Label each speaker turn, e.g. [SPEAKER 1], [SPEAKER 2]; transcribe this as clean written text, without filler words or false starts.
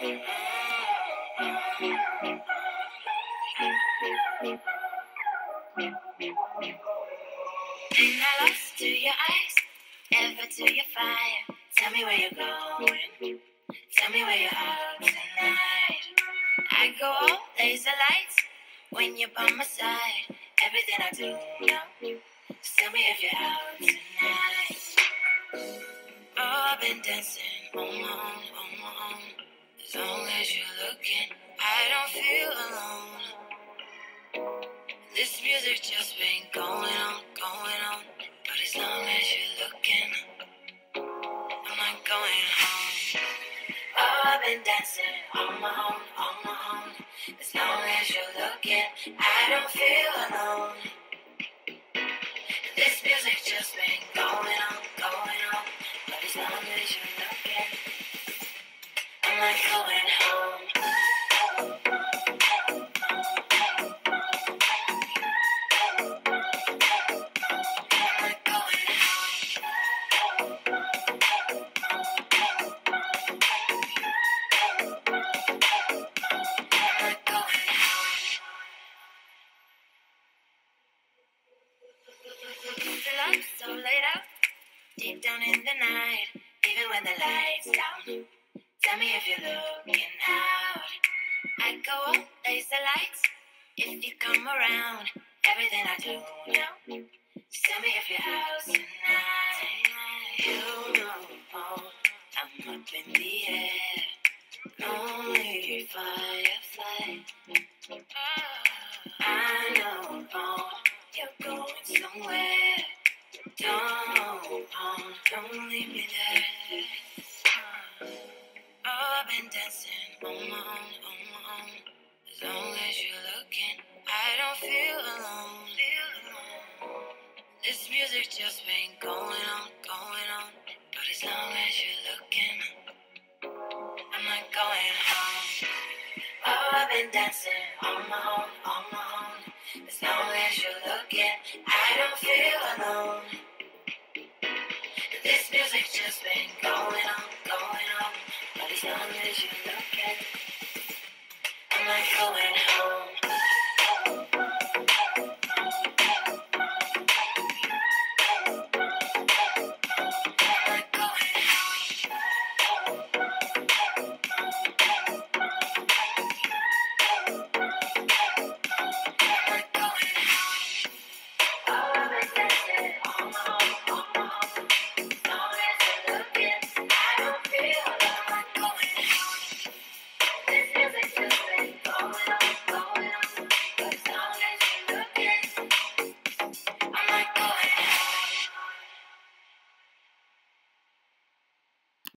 [SPEAKER 1] Ain't I lost to your eyes, ever to your fire? Tell me where you're going, tell me where you're out tonight. I go all laser lights when you're by my side. Everything I do now, just tell me if you're out tonight. Oh, I've been dancing on my own. As long as you're looking, I don't feel alone. This music just been going on. But as long as you're looking, I'm not going home. Oh, I've been dancing on my own. As long as you're looking, I don't feel alone. This music just been going on. But as long as you're looking, I'm not going home. So laid out, deep down in the night, even when the lights down. Tell me if you're looking out. I go up, place the lights. If you come around, everything I do now. Just tell me if you're out tonight. You know I'm up in the air, lonely firefly. I know you're going somewhere. Don't leave me there. Oh, I've been dancing on my own. As long as you're looking, I don't feel alone. This music just been going on. But as long as you're looking, I'm not going home. Oh, I've been dancing on my own. As long as you're looking, I don't feel alone. This music just been going on. But as long as you're looking, I'm not going